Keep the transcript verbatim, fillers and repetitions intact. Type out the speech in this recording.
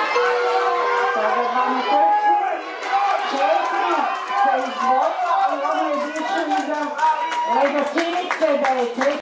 Sada mamy treći, četiri, se izvojila i ono je više da Lega čini se da je treći.